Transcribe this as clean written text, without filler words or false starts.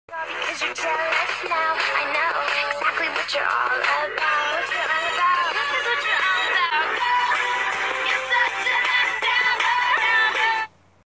Because you're jealous now, I know exactly what you're all about.